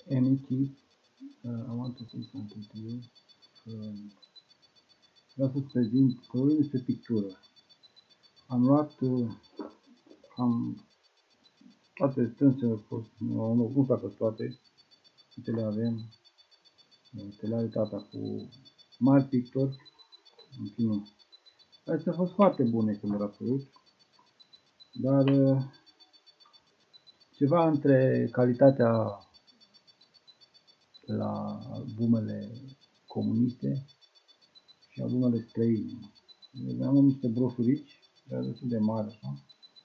Emichi, I want to say something to you. Vreau să-ți prezint, să vorbim despre pictură. Am luat, toate strânsele, nu facă toate, uite le avem, uite le are tata cu mari pictori, în fine. Astea au fost foarte bune când au apărut, dar ceva între calitatea la albumele comuniste și albumele străine. Am niște broșurici, dar destul de mari așa.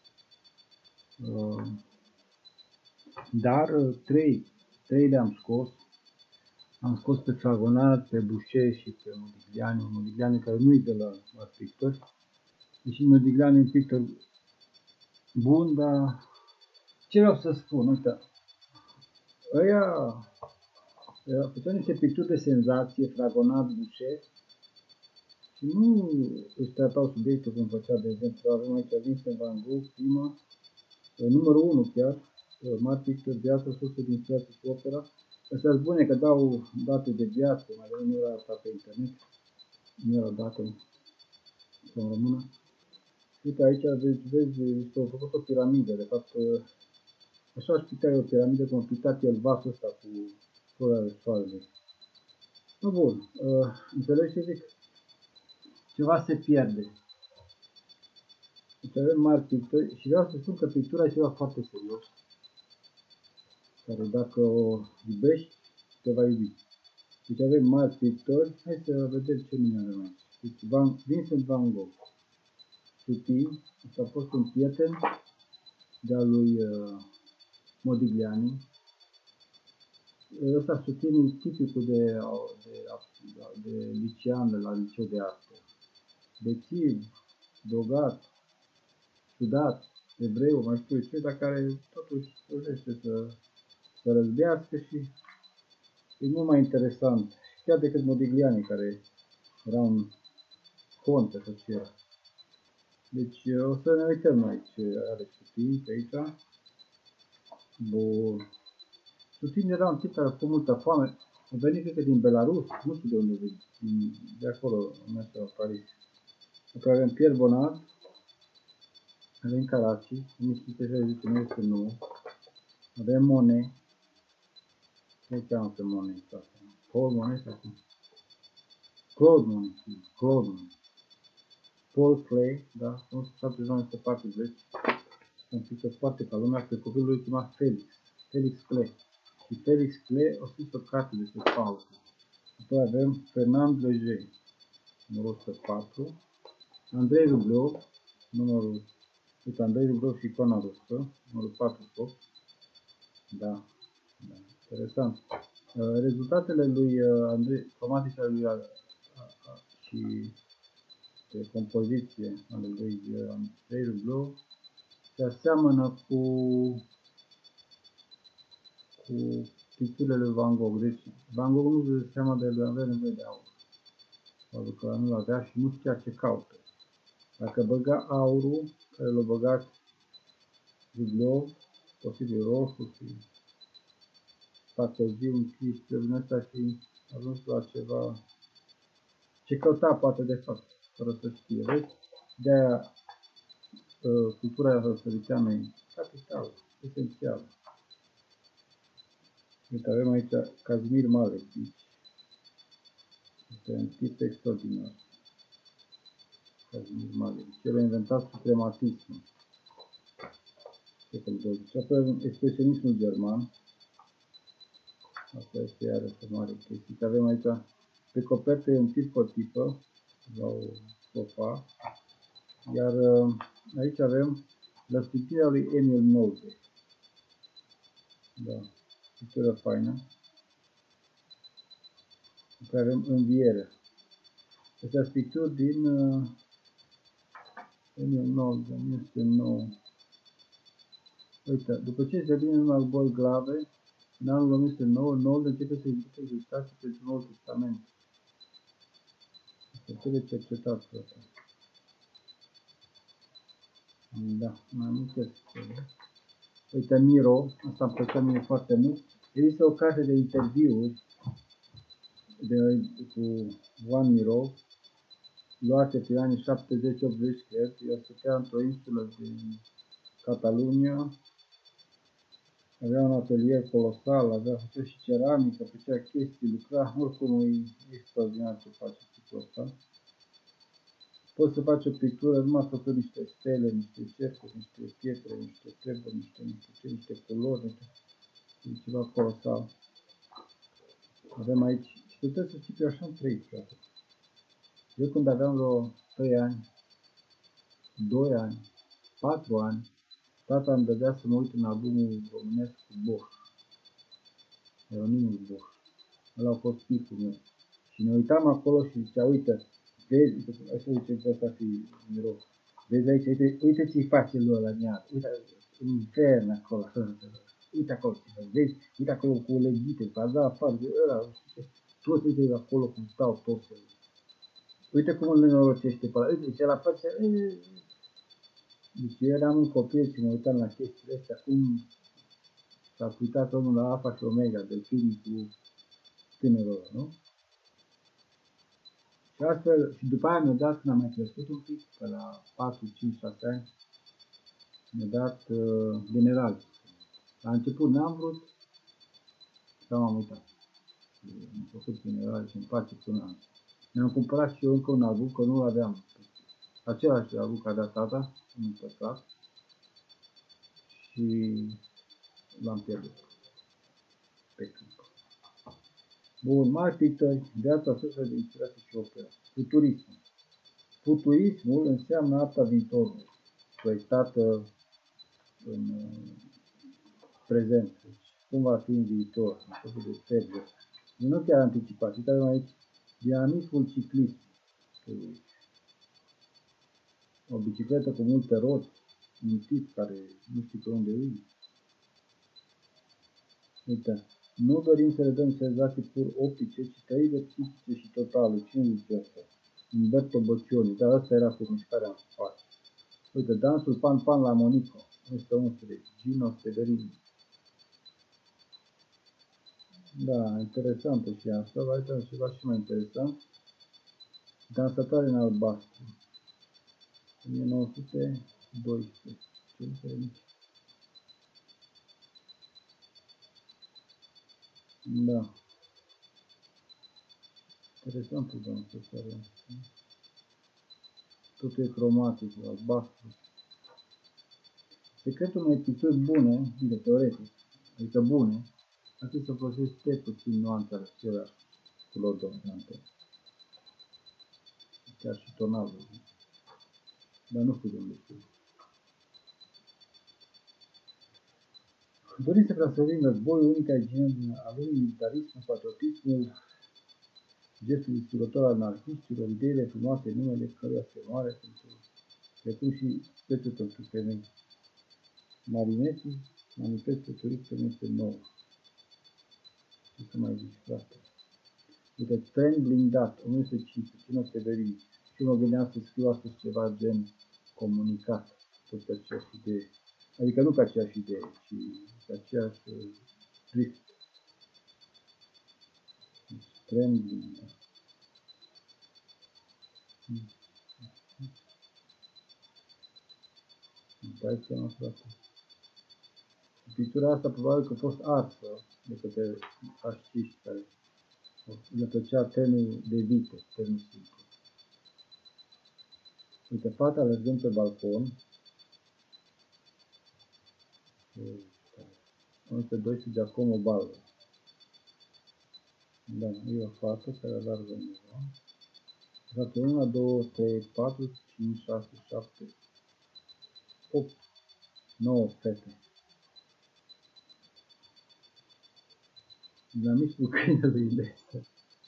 Dar trei le-am scos. Am scos pe Fragonard, pe Boucher și pe Modigliani. Modigliani care nu-i de la mari pictori. Deși Modigliani e un pictor bun, dar ce vreau să spun? Uite, ăia făceau niște picturi de senzație, Fragonard, Boucher, și nu își tratau subiectul cum făcea, de exemplu, avem aici Vincent van Gogh, prima, numărul 1 chiar, mari pictori, viață, sursă de inspirație și opera. Astea sunt bune că dau date de viață, mai nu era asta pe internet, nu erau date în română. Uite aici vezi, au făcut o piramidă, de fapt, așa aș putea o piramidă, cum a pictat el vasul ăsta cu flora soarelui. Nu bun, înțelegi ce zic? Ceva se pierde. Deci avem mari pictori și vreau să spun că pictura e ceva foarte serios, care dacă o iubești, te va iubi. Deci avem mari pictori, hai să vedem ce nume avem aici. Deci Vincent van Gogh, Sutin, ăsta a fost un prieten de-a lui Modigliani. Ăsta Sutin e tipicul de licean de la liceu de artă. Bețiv, drogat, ciudat, evreu, mai știu ce, dar care totuși reușește să răzbească și e mult mai interesant, chiar decât Modigliani, care era un conte sau ce era. Deci o să ne uităm aici ce are Sutin pe aici. Bun. Sutin era un tip care a făcut multă foame, a venit cred că din Belarus, nu știu de unde vine, de acolo, în asta la Paris. Apoi avem Pierre Bonnat, avem Carracci, 1569, avem Monet, ce cheamă pe Monet? Paul Monet sau cum? Claude Monet. Paul Klee, da, 1979-1940, un pictor foarte ca lumea, pe copilul lui chema Felix Klee. Și Felix Klee a scris o carte despre Paul. Apoi avem Fernand Léger, numărul 104, Andrei Rublev, Andrei Rublev și Icoana Rusă, numărul 48. Da, interesant. Rezultatele lui cromatice ale lui și de compoziție ale lui Andrei Rublev se aseamănă cu picturile lui Van Gogh. Deci Van Gogh nu se seama de el, avea nevoie de aur. Pentru că nu avea și nu știa ce caută. Dacă băga aurul, care l-a băgat Rublev, posibil roșu și patăziu închis din ăsta și a ajuns la ceva ce căuta poate de fapt, fără să știe. Vezi? De-aia cultura răsăriteană e capitală, esențială. Uite, avem aici Kazimir Malevich. Este un tip extraordinar. Kazimir Malevich. El a inventat suprematismul. Secolul 20. Apoi avem expresionismul german. Asta este iarăși o mare chestie. Avem aici pe copertă un tip o tipă la o sofa. Iar aici avem răstipirea lui Emil Nolde. Da, pictură faină. Apoi avem Învierea. Astea sunt picturi din Emil Nolde, 1909. Uite, după ce se vine în al boli grave, în anul 1909, Nolde începe să invite exercitații pentru Noul Testament. Este trebuie cercetat asta. Da, mai multe. Uite, Miro, asta îmi plăcea mie foarte mult. Există o carte de interviuri cu One Mirov, luate pe anii 70-80, cred. El stătea într-o insulă din Catalunia, avea un atelier colosal, făcea și ceramică, făcea chestii, lucra, oricum e extraordinar ce face tipul ăsta. Poți să faci o pictură, numai făcând niște stele, niște cercuri, niște pietre, niște treburi, niște culori, e ceva colosal. Avem aici, și puteți să știi că eu așa am trăit, frate. Eu când aveam vreo 3 ani, 2 ani, 4 ani, tata îmi dădea să mă uit în albumul românesc cu Bosch. Ieronimul Bosch. Ăla a fost picul meu. Și ne uitam acolo și zicea, uite, vezi, așa zice că ăsta fi Mirov. Vezi aici, uite ce-i face lui ăla în iad. Uite, în infern acolo, uite acolo, vezi, uite acolo cu leghite, că a dat afară, ăla, toți uite acolo cum stau toți. Uite cum îl nenorocește pe ăla, uite, ce ăla face, deci eu eram un copil și mă uitam la chestiile astea, cum s-a uitat omul la Alfa și Omega, delfinii cu tânărul ăla, nu? Și astfel, și după aia mi-a dat, când am mai crescut un pic, pe la 4, 5, 6 ani, mi-a dat general. La început n-am vrut, dar m-am uitat. Am făcut general și îmi place până azi. Mi-am cumpărat și eu încă un album, că nu-l aveam. Același album care a dat tata, un păcat, și l-am pierdut pe câmp. Bun, mari pictori, viața sursă de inspirație și operă. Futurism. Futurismul înseamnă arta viitorului, proiectată în prezent. Deci, cum va fi în viitor, în felul de termen. Nu chiar anticipat. Uite, avem aici dinamismul ciclist. O bicicletă cu multe roți, un tip care nu știu pe unde e. Uite, nu dorim să le dăm senzații pur optice, ci trăire psihice și totale. Cine zice asta? Umberto Boccioni, dar asta era cu mișcarea în spate. Uite, dansul Pan Pan la Monico, 1911, Gino Severini. Da, interesantă și asta, aici ceva și mai interesant. Dansatoare în albastru, 1912. Ce diferență? Da. Interesantă dansatoare. Totul e cromatic, albastru. Secretul unei picturi bune, de teoretic, adică bune, ar fi să folosești pe puțin nuanțele aceleași culori dominante. Chiar și tonalul. Dar nu știu de unde știu. Dorința ca să vin războiul, unica igienă a lui, militarismul, patriotismul, gestul distrugător al anarhistilor, ideile frumoase, numele căruia se moare, precum și prețul pentru femei. Marinetti, manifestul turistului este nou. Ce să mai zici, frate? Uite, tren blindat, 1905, Gino Severini. Și mă gândeam să scriu astăzi ceva gen comunicat, tot pe aceeași idee. Adică nu pe aceeași idee, ci pe aceeași drift. Deci, tren blindat. Îmi dai seama, frate. Pictura asta probabil că a fost arsă de către fasciști care le plăcea trenul de vite, trenul simplu. Uite, fata alergând pe balcon, 1912, Giacomo Balbo. Da, e o fată care alergă undeva. Dată 1, 2, 3, 4, 5, 6, 7, 8, 9 fete. Dinamismul câinelui Lester.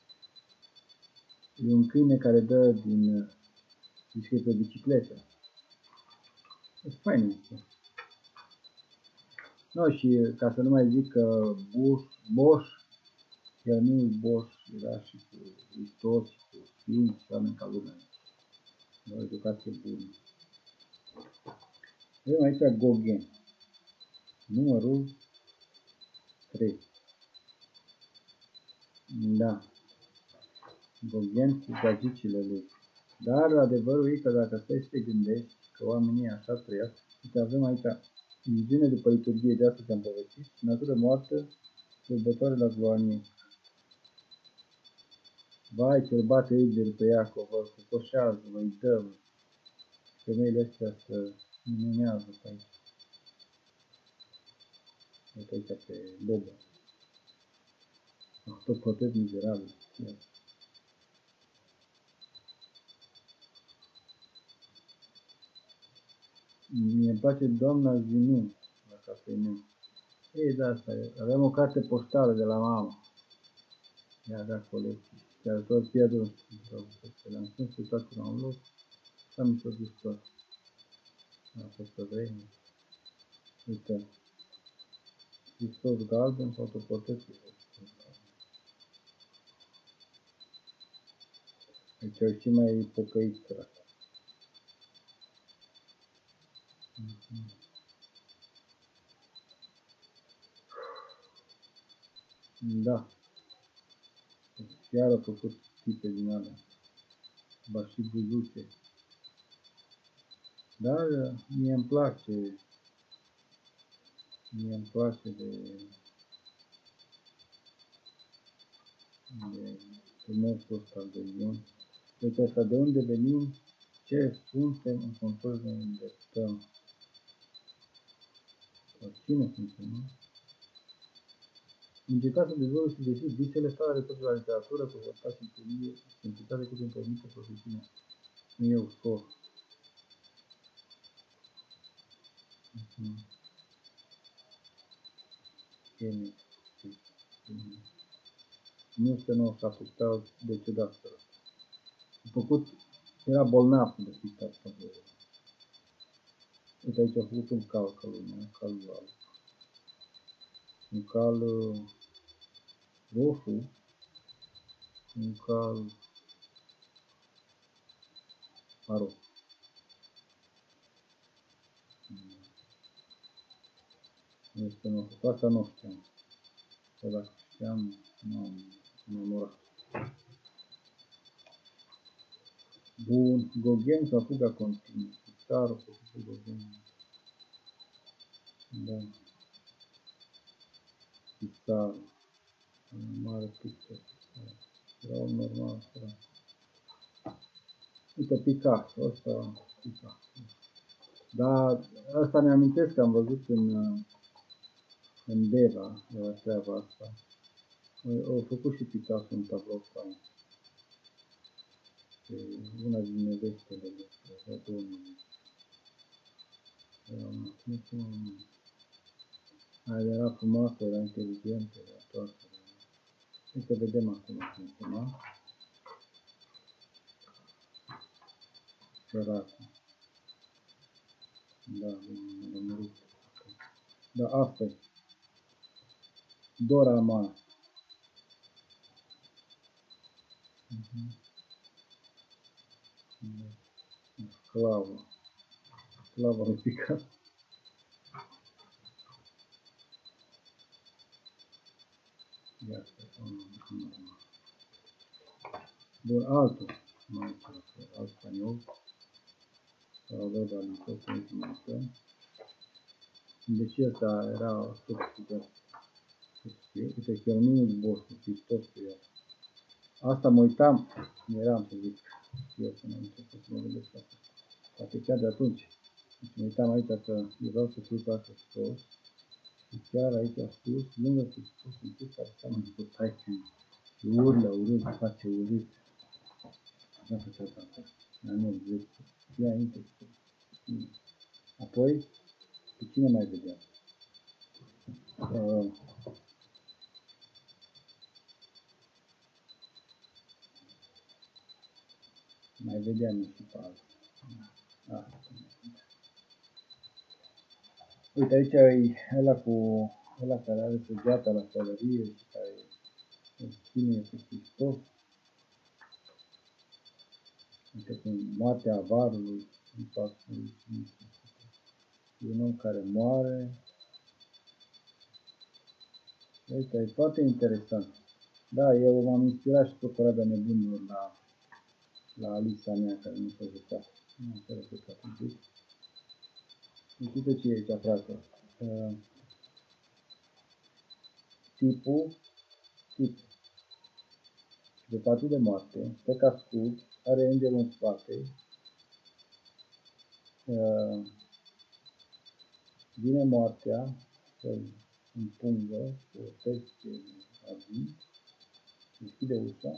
E un câine care dă din, zici că e pe bicicletă. E fain asta. No, și ca să nu mai zic că Bosch, iar nu Bosch era și cu istoți, și cu ființi și oameni ca lumea. O educație bună. Avem aici Gauguin, numărul 3. Da. Gauguin cu gagicile lui. Dar adevărul e că dacă stai să te gândești că oamenii așa trăiesc, uite, avem aici viziune după liturghie, de asta ți-am povestit, natură moartă, sărbătoare la Gloanie. Vai, ce-l bate îngerul pe Iacov, îl cocoșează, îi dă, femeile astea să minunează pe aici. Uite aici pe Bobă. Tot pătăt mizerabil. Mie-mi place Doamna Zinu, la cafenea. Ei, da, asta e. Avem o carte poștală de la mama. Ea avea colecții. Chiar tot pierdul, le-am strâns pe toate la un loc. Și am introdus tot. A fost pe vreme. Uite. Hristos galben, fotoportretul. Aici e și mai pocăit, frate. Da. Chiar a făcut tipe din alea. Ba și buzuțe. Dar mie îmi place. Mie îmi place de mersul ăsta de Ion. Deci asta de unde venim, ce suntem, în control de îndreptăm. Sau cine suntem, nu? Încercați să dezvolți și găsiți visele tale de la literatură, cuvântat și teorie, simplitate cât îmi permite profesiunea. Nu e ușor. Nu este nou, s-a apucat de ciudat. A făcut, era bolnav de pictat. Uite aici a făcut un cal călui, un cal alb. Un cal roșu, un cal maro. Este nou, asta nu știam. Că dacă știam, nu am memorat. Bun, Gauguin sau fuga continuă. Pictarul a făcut Gauguin. Da. Pictarul. Un mare pictor. Era un normal, era. Uite, Picasso, ăsta, Picasso. Dar asta mi-amintesc că am văzut în Deva, de la treaba asta. Au făcut și Picasso un tablou fain. Una din nevestele de Domnului. Era frumoasă, era inteligentă, era toată. Uite, vedem acum cum chema. Săracă. Da, m-am lămurit. Da, asta e. Dora Maar. Sclavă. Sclava lui Picasso. Iată, bun, altul. Mai alt spaniol. Salvador Dalí, tot să deci ăsta era substitut. Uite, Chioninul Boscu, Hristos cu el. Asta mă uitam, eram să zic, eu să mă început să mă gândesc asta. Poate chiar de atunci. Deci mă uitam aici că eu vreau să fiu ca Hristos. Și chiar aici sus, lângă Hristos, un tip care seamănă cu taică și urlă, urât, face urât. Așa făcea asta. Dar nu, zic, ia înainte. Apoi, pe cine mai vedeam? Mai vedeam și pe alții. Uite, aici e ăla care are săgeata la pălărie și care îl ține pe Hristos. Uite cum moartea avarului în fața lui Hristos. E un om care moare. Uite, e foarte interesant. Da, eu m-am inspirat și pe Corabia Nebunilor la Alisa mea, care nu s-a jucat. Nu s-a jucat un pic. Uite ce e aici, frate. Tip. De patru de moarte, stă ca scut, are îngerul în spate, vine moartea, să-l împungă cu o peste argint, deschide ușa,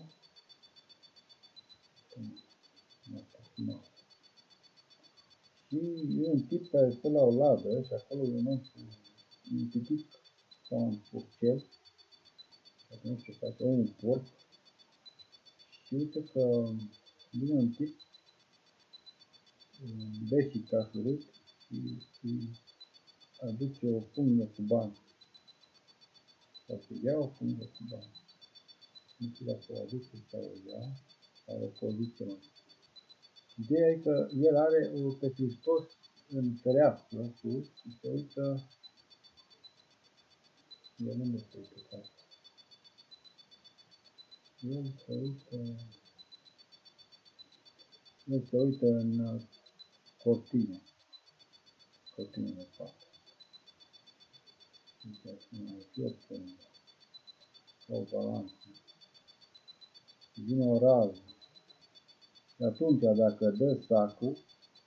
și e un tip care stă la o ladă și acolo e un om cu un pitic sau un porcel, nu știu ce face, un porc, și uite că vine un tip, beșic ca surât, și aduce o pungă cu bani. Sau să ia o pungă cu bani. Nu știu dacă o aduce sau o ia, sau o poziție. Ideea e că el are pe Hristos în fereastră sus și se uită, el nu se uită ca asta. El se uită în cortine de fapt. Deci mai fierte o balanță. Vine o rază. Și atunci, dacă dă sacul,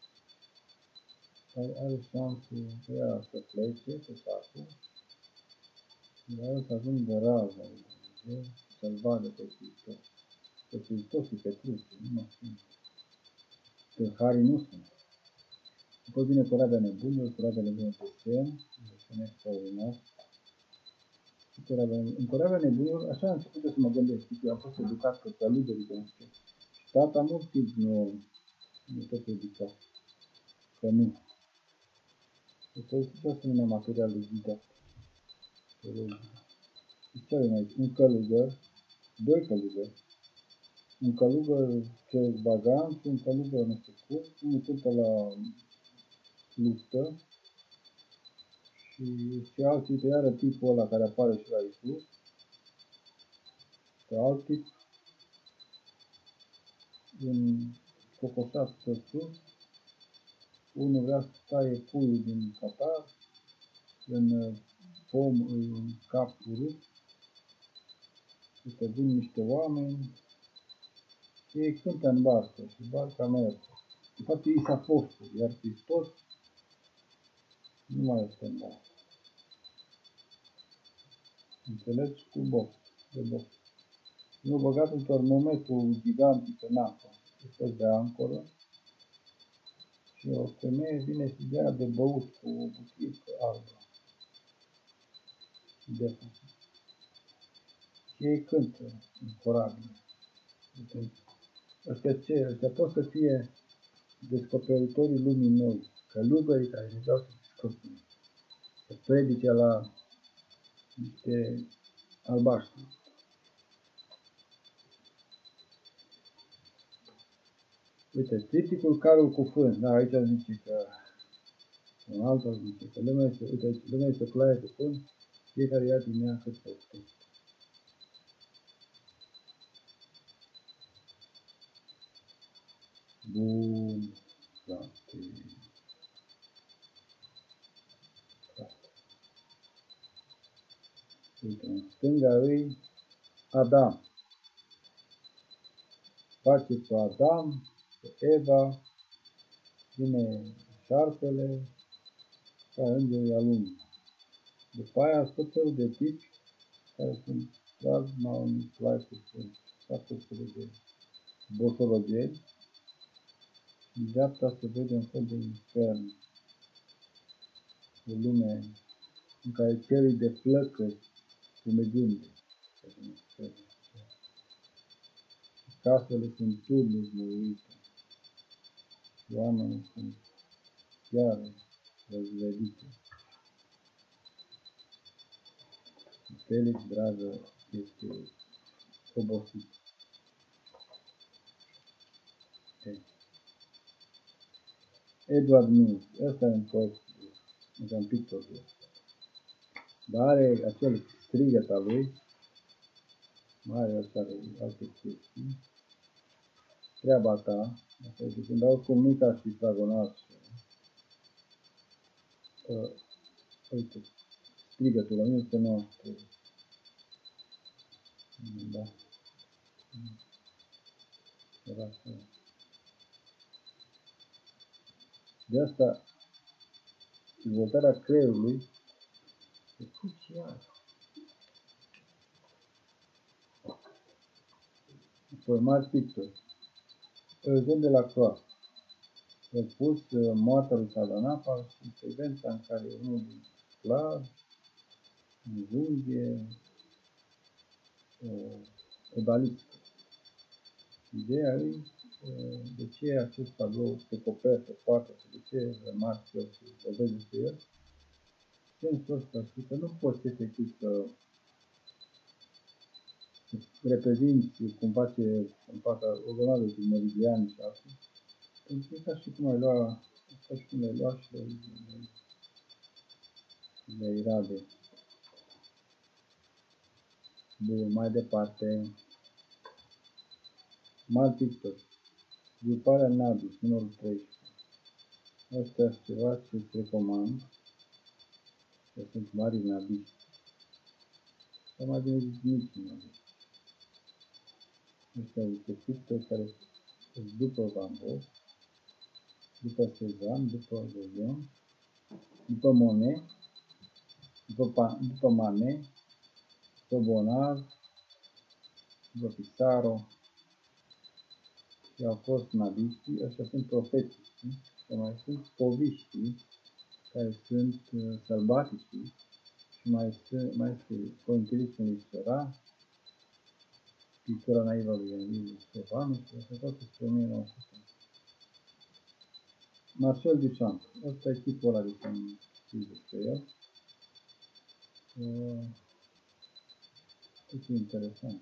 are șanse ea să plece pe sacul, dar să ajungă raza lui Dumnezeu, să-l vadă pe Hristos. Pe Hristos și pe cruce, nu mă sunt. Tâlharii nu sunt. După vine Corabia Nebunilor, Corabia Nebunilor de semn, desen extraordinar. În Corabia Nebunilor, așa am început să mă gândesc, că am fost educat pe călugării de niște. Și tata mult timp nu tot educat, că nu. Deci ce să numai material de didactic. Ce avem aici? Un călugăr, doi călugări. Un călugăr ce bagan și un călugăr nu știu cum, unul cântă la luptă și alții te iară tipul ăla care apare și la Iisus, pe alt tip, în cocoșat pe sus, unul vrea să taie puiul din catar, în pom îi un cap urât, și te vin niște oameni, și ei cântă în barcă și barca merge. De fapt, ei sunt apostoli, iar Hristos nu mai este în barcă. Înțelegi? Cu box, de box. Nu băgat un termometru gigantic în apă, un de ancoră, și o femeie vine și dea de băut cu o buchică albă. Și ei cântă în corabie. Ăștia pot să fie descoperitorii lumii noi, călugării care ne dau să descopere, să predice la niște albaștri. Uite, tripticul Carul cu fân, da, aici zice că, un altul zice că lumea este, uite aici, lumea este claie cu fân, fiecare ia din ea cât poftește. Bun, frate. Uite, în stânga lui Adam. Face pe Adam, pe Eva, vine șarpele, ca îngerii alunii. După aia tot felul de tipi care sunt plasma în claie sunt 700 de bosorogeni. În dreapta se vede un fel de infern, o lume în care cerul de flăcări sumedunde. Casele sunt turnuri măruite. Oamenii sunt chiar răzvedite. Felix, dragă, este obosit. Edward Mills, ăsta e un poet, e un pictor. Dar are acel strigăt al lui, mai are alte chestii. Treaba ta, asta e, când oricum nu-i ca și Dragonaș, uite, strigătul la 1993. Da. Era așa. De asta, dezvoltarea creierului e crucială. Apoi, mari pictori. Eugen de la Croix. A pus moartea lui Sardanapal și secvența în care unul din clar înjunghe o dalistă. Ideea e de ce acest tablou se copertă poate și de ce remarc eu și vorbesc despre el. Sensul ăsta și că nu poți efectiv să reprezinți cumva ce în fața o grămadă de meridiani și alții. Pentru că e ca și cum ai lua, ca și cum le-ai lua și le-ai rade. Bun, mai departe. Mari pictori. Gruparea Nabis, numărul 13. Astea sunt ceva ce îți recomand. Că sunt mari nabiști. Sau mai bine zis mici nabiști. Ăștia niște pictori care sunt după Van Gogh, după Cezanne, după Gauguin, după Monet, după Manet, după Bonnard, după Pissarro. Și au fost nabiștii, ăștia sunt profeții, și mai sunt poviștii, care sunt sălbatici, și mai este Pointillismul lui Seurat, Pictura naivă lui Emil Stefanu și așa toate spre 1900. Marcel Duchamp, ăsta e tipul ăla de să-mi știți despre el. E interesant.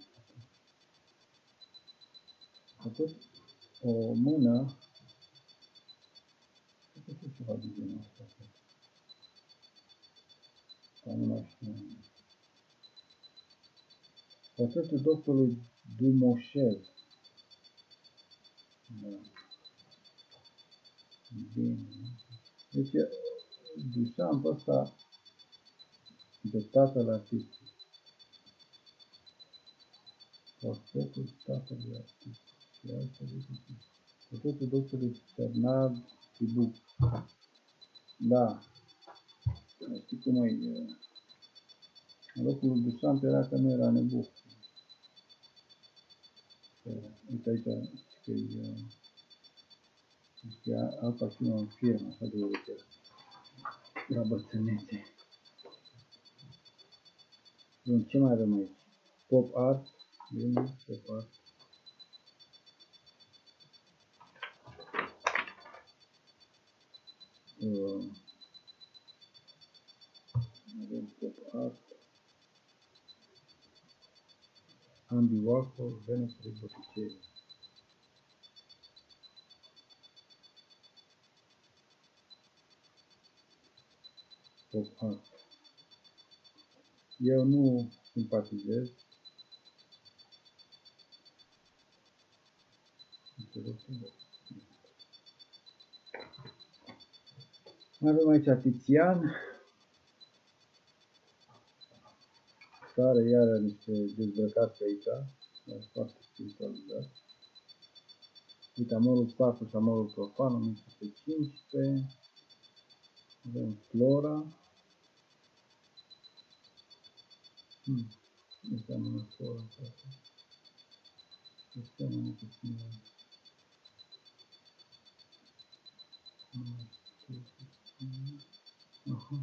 A făcut o mână, a făcut ceva de genul ăsta. Dar nu mai știu. Portretul doctorului Dumoșel. Da. Bine. Deci, Duchamp ăsta de tatăl artistului. Portretul tatălui artistului. Portretul doctorului Bernard Tibuc. Da. Știi cum e? În locul lui Duchamp era că nu era nebun. Uite aici că e alta și un film, așa de uite, la bătrânețe. Bun, ce mai avem aici? Pop art, bine, pop art. Avem pop art. Andy Warhol, Venus Botticelli. Pop art. Eu nu simpatizez. Mai avem aici Tizian, care iară niște dezbrăcați aici, foarte spiritualizat. Uite, Amorul sacru și Amorul profan, 1915. Avem Flora. Nu seamănă Flora, frate. Nu seamănă puțin. Aha.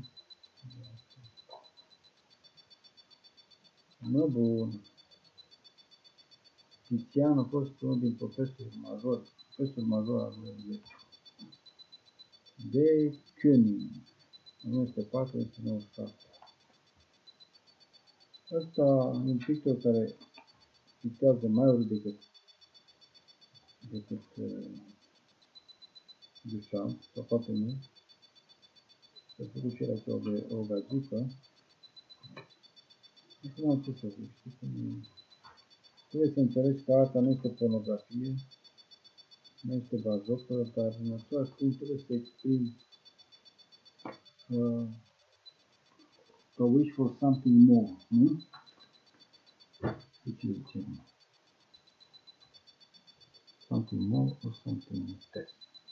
Mă, bun. Tizian a fost unul din profesori major al lui de König, 1904-1997. Ăsta e un pictor care pictează mai urât decât Duchamp, sau poate nu. S-a făcut și el aici o gagică. Acum ce să zic, știi cum e? Trebuie să înțelegi că arta nu este pornografie, nu este bazoperă, dar în același timp trebuie să exprimi a wish for something more, nu? Ce zicem? Something more or something less.